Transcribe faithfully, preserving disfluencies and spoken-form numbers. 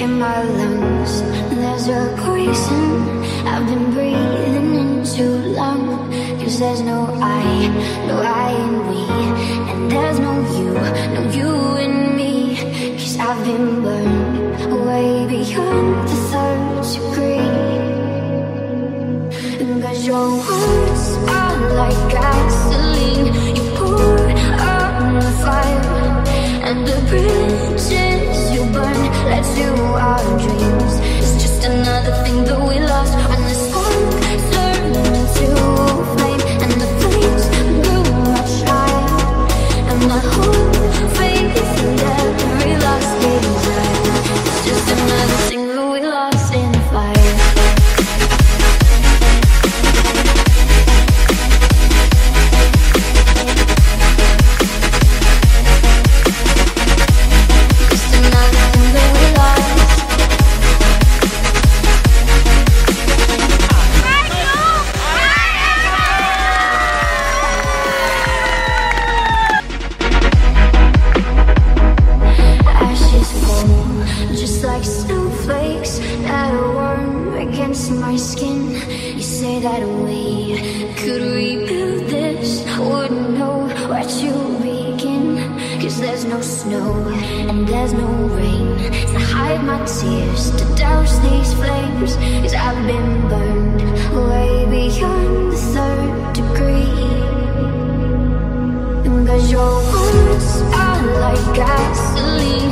in my lungs. There's a poison I've been breathing in too long. Cause there's no I, no I in we. And there's no you, no you in me. Cause I've been burned way beyond the third degree. Cause your words are like gasoline you pour on the fire. And the bridges you burn led to our dreams. It's just another thing that we lost. When the spark turned into flame and the flames grew much higher. And my whole faith in every lost desire. It's just another thing that we lost in the fire. Your words are like gasoline